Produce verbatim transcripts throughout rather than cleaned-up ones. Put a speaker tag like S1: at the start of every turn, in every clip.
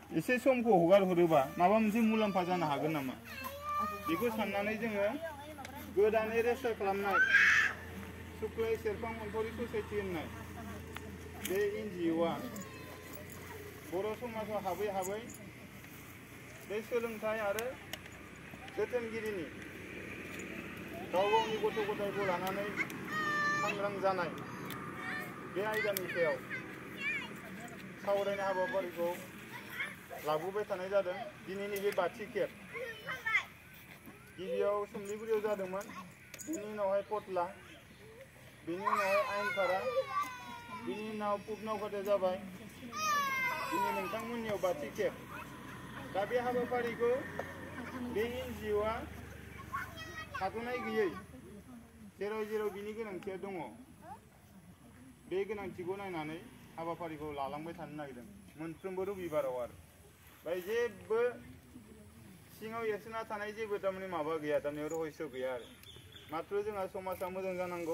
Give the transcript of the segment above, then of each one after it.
S1: एसे समखौ हगार हरोबा माबा मोनसे मुलाम्फा जानो हागोन नामा बेखौ साननानै जोङो गोदानै रेजिस्टार खालामनाय सुक्लाय सेरफां अनफावरि ससाइटि होननाय बे एनजिअआ बर' समाजाव हाबै हाबै बे सोलोंथाइ आरो जोथोनगिरिनि गाव गावनि गथ' गथायखौ लानानै सांग्रां जानाय बे आयदानि सायाव सावरायनाय हाबाफारिखौ लाबोबाय थानाय जादों। दिनैनि बे बाथि खेब गिबियाव सोमलिगुरियाव जादोंमोन, बिनि उनावहाय कटला, बिनि उनावहाय आइनपारा, बिनि उनाव पुबनावखाथा जाबाय, दिनै नोंथांमोननियाव बाथि खेब। दा बे हाबाफारिखौ बे एनजिअआ थाद'नाय गैयै जेराव जेराव बिनि गोनांथिया दङ बे गोनांथिखौ नायनानै हाबाफारिखौ लालांबाय थानो नागिरदों मोनफ्रोमबो रबिबाराव आरो ओमफ्राय जेबो सिङाव एरसोना थानाय जेबो थारमाने माबा गैया, थारमाने रहस्य गैया आरो माथ्र जोंहा समाजा मोजां जानांगौ।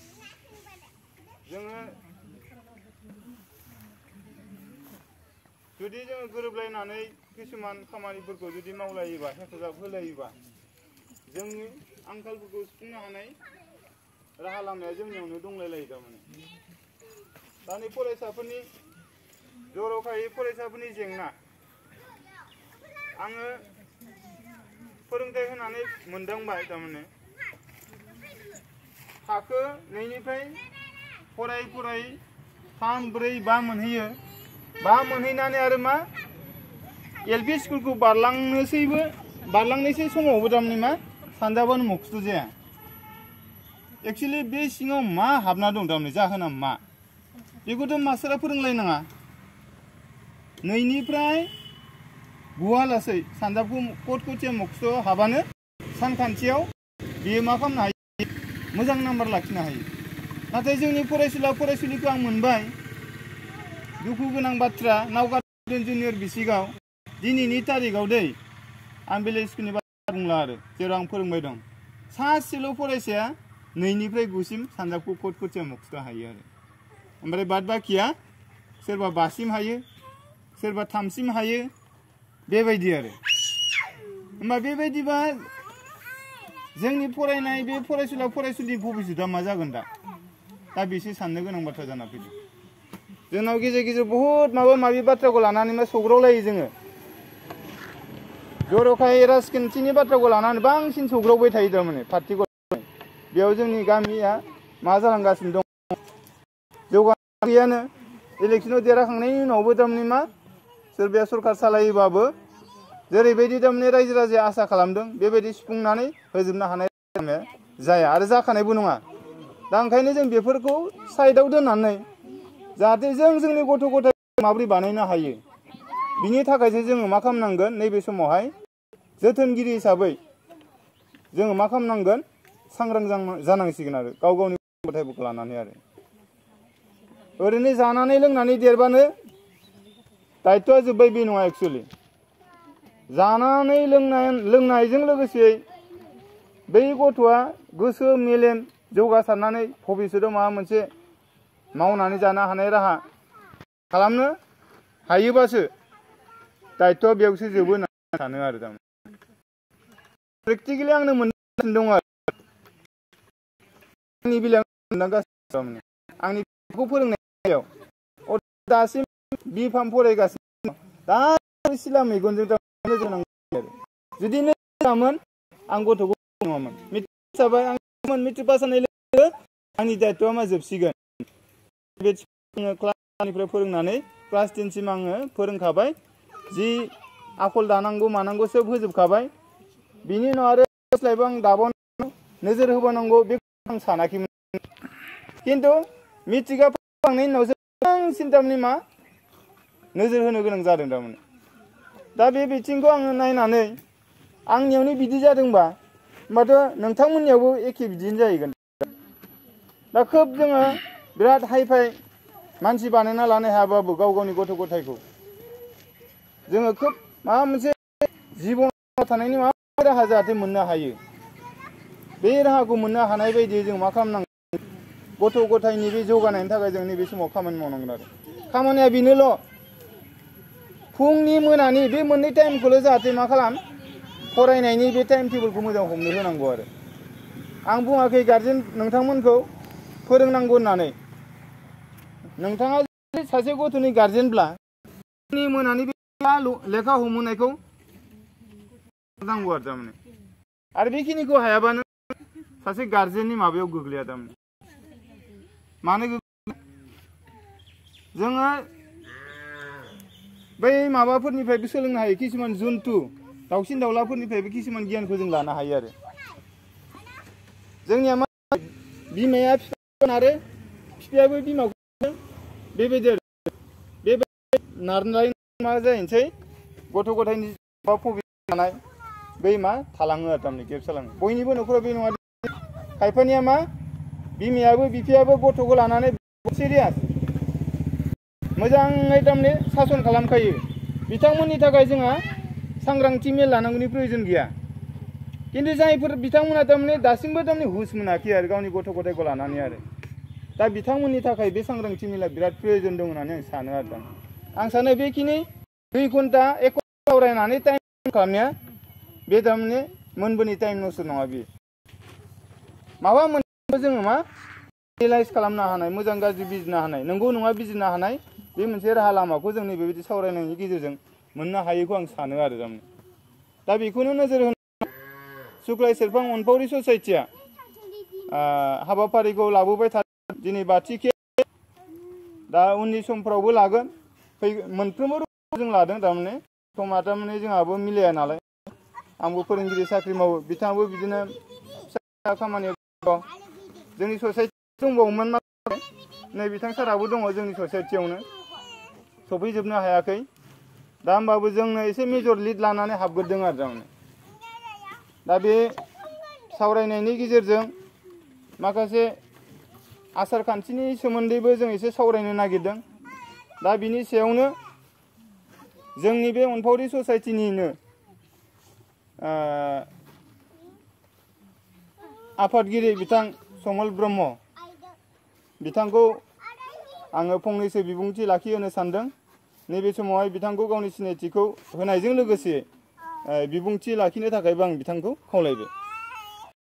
S1: जोङो जुदि जोङो गोरोबलायनानै किसुमान खामानिफोरखौ जुदि मावलायोबा हेफाजाब होलायोबा जोंनि आंखालफोरखौ सुफुंनो हानाय राहा लामाया जोंनियावनो दंलायलायो। थारमाने दानि फरायसाफोरनि जर'खायै फरायसाफोरनि जेंना आङो फोरोंथाइ होनानै मोनदांबाय। थारमाने थाखो नैनिफ्राय फराय फराय थाम ब्रै बा मोनहैयो, बा मोनहैनानै आरो मा एल पि स्कुलखौ बारलांनोसैबो बारलांनोसै समावबो थारमाने मा सानजाबानो मखस्थ' जाया। एक्सुवेलि बे सिङाव मा हाबना दं थारमाने जाहोना मा बेखौथ' मास्टारा फोरोंलायनाङा। नैनिफ्राय गुवा लासै सानजाबखौ कट कटिया मखस्थ' हाबानो सानखान्थियाव बियो मा खालामनो हायो मोजां नाम्बार लाखिनो हायो। नाथाय जोंनि फरायसुला फरायसुलिखौ आं मोनबाय दुखु गोनां बाथ्रा नावकाटा जुनियर बिसिगाव दिनैनि तारिखआव दै आं बेलेग स्कुलनि बाथ्रा बुंला आरो जेराव आं फोरोंबाय दं सासेल' फरायसाया नैनिफ्राय गुसिम सानजाबखौ कट कटिया मखस्थ' हायो आरो ओमफ्राय बाद बाखिया सोरबा बासिम हायो सोरबा थामसिम हायो बेबायदि आरो होमबा बेबायदिबा जोंनि फरायनाय बे फरायसुला फरायसुलि भबिष्यतआ मा जागोन दा दा बेसो साननो गोनां बाथ्रा जाना फैदों। जोंनाव गेजेर गेजेर बहुद माबा माबि बाथ्राखौ लानानै मा सौग्रावलायो जोङो, जर'खायै राजखान्थिनि बाथ्राखौ लानानै बांसिन सौग्रावबाय थायो। थारमाने पार्टिकुलार बेयाव जोंनि गामिया मा जालांगासिनो दं जौगानाय गैयानो। इलेक्सनाव देरहाखांनायनि उनावबो थारमाने मा सोरबाया सरकार सालायोबाबो जेरैबायदि थारमाने रायजो राजाया आसा खालामदों बेबायदि सुफुंनानै होजोबनो हानाय जाया आरो जाखानायबो नङा। दा ओंखायनो जों बेफोरखौ साइडआव दोननानै जाहाथे जों जोंनि गथ' गथाय माबोरै बानायनो हायो बिनि थाखायसो जोङो मा खालामनांगोन नैबे समावहाय जोथोनगिरि हिसाबै जोङो मा खालामनांगोन सांग्रां जानांसिगोन आरो गाव गावनि गथायफोरखौ लानानै आरो ओरैनो जानानै लोंनानै देरबानो दायथ'आ जोब्बाय बे नङा। एक्सुवेलि जानानै लोंनाय लोंनायजों लोगोसे बै गथ'आ गोसो मेलेम जौगासारनानै भबिष्यतआव माबा मोनसे मावनानै जानो हानाय राहा खालामनो हायोबासो दायथ'आ बेयावसो जोबो होननानै सानो आरो थारमाने प्रेक्टिकेलि आंनो मोनगासिनो दं आरो आंनि बेलायाव मोनदांगासिनो थारमाने आंनि फिसाखौ फोरोंनायाव दासिम बि फार्म फरायगासिनो दासिम सिला मैगनजों नोजोर नांगौ आरो जुदि नोजोर होआमोन आं गथ'खौ नङामोन। मेट्रिक पास जाबाय आं मेट्रिक पास जानाय लोगो आंनि दायथ'आ मा जोबसिगोन। बे आङो क्लासनिफ्राय फोरोंनानै क्लास टेनसिम आङो फोरोंखाबाय, जि आखल दानांगौ मानांगौ सोब होजोबखाबाय। बिनि उनाव आरो लाइफआव आं दाबावनांगौ नोजोर होबावनांगौ बेखौ आं सानाखैमोन। खिन्थु मेट्रिकआ फरायखांनायनि उनावसो बांसिन थारमाने मा नोजोर होनो गोनां जादों थारमाने। दा बे बिथिंखौ आङो नायनानै आंनियावनो बिदि जादोंबा होमबाथ' नोंथांमोननियावबो एखे बिदिनो जाहैगोन। दा खोब जोङो बिराद हाइ फाइ मानसि बानायना लानो हायाबाबो गाव गावनि गथ' गथायखौ जोङो खोब माबा मोनसे जिबनाव थानायनि माबा राहा जाहाथे मोननो हायो बे राहाखौ मोननो हानाय बायदि जों मा खालामनांगोन गथ' गथायनि बे जौगानायनि थाखाय जों नैबे समाव खामानि मावनांगोन आरो खामानिया बेनोल' फुंनि मोनानि बे मोननै टाइमखौल' जाहाथे मा खालाम फरायनायनि बे टाइम टेबोलखौ मोजां हमनो होनांगौ आरो आं बुङाखै गारजेन नोंथांमोनखौ फोरोंनांगौ होननानै नोंथाङा सासे गथ'नि गारजेनब्ला फुंनि मोनानि बे लेखा हमहोनायखौ नांगौ आरो थारमाने आरो बेखिनिखौ हायाबा नों सासे गारजेननि माबायाव गोग्लैया थारमाने मानो जोङो बै माबाफोरनिफ्रायबो सोलोंनो हायो किसुमान जुन्थु दाउसिन दाउलाफोरनिफ्रायबो किसुमान गियानखौ जों लानो हायो आरो जोंनिया मा बिमाया बिफा आरो बिफायाबो बिमाखौ बेबायदि आरो बेबायदि नारनाय मा जाहैनोसै गथ' गथायनि फबिट जानाय बै मा थालाङो आरो थारमाने गेबसालाङो बयनिबो न'खराव बे नङा खायफानिया मा बिमायाबो बिफायाबो गथ'खौ लानानै सिरियास मोजाङै थारमाने सासन खालामखायो बिथांमोननि थाखाय जोंहा सांग्रांथि मेल लानांगौनि प्रयोजन गैया खिन्थु जायफोर बिथांमोना थारमाने दासिमबो थारमाने हुस मोनाखै आरो गावनि गथ' गथायखौ लानानै आरो दा बिथांमोननि थाखाय बे सांग्रांथि मेला बिराद प्रयोजन दं होननानै आं सानो आरो आं सानो बेखिनि दुइ घन्टा एक घन्टा सावरायनानै टाइम खालामनाया बे थारमाने मोनबोनि टाइम नस्थ' नङा बे माबा मोनसे जोङो मा रियेलाइज खालामनो हानाय मोजां गाज्रि बिजिरनो हानाय नंगौ नङा बिजिरनो हानाय बे मोनसे राहा लामाखौ जों नैबेबायदि सावरायनायनि गेजेरजों मोननो हायोखौ आं सानो आरो थारमाने दा बेखौनो नोजोर होनानै सुक्लाय सेरफां अनफावरि ससाइटिया हाबाफारिखौ लाबोबाय थादों दिनै बाथि खेब दा उननि समफ्रावबो लागोन फै मोनफ्रोमबो जों लादों थारमाने समा थारमाने जोंहाबो मिलाया नालाय आंबो फोरोंगिरि साख्रि मावो बिथाङाबो बिदिनो फिसा खामानियाव दं जोंनि ससाइटि दंबावोमोन माखासे नै बिथां साराबो दङ जोंनि ससाइटियावनो सफैजोबनो हायाखै दा होमबाबो जोंनो एसे मेजर लिड लानानै हाबग्रोदों आरो थारमाने दा बे सावरायनायनि गेजेरजों माखासे आसार खान्थिनि सोमोन्दैबो जों एसे सावरायनो नागिरदों दा बिनि सायावनो जोंनि बे अनफावरि ससाइटिनिनो आफादगिरि बिथां समल ब्रह्म बिथांखौ आङो फंनैसो बिबुंथि लाखिहोनो सानदों नैबे समावहाय बिथांखौ गावनि सिनायथिखौ होनायजों लोगोसे बिबुंथि लाखिनो थाखायबो आं बिथांखौ खावलायबाय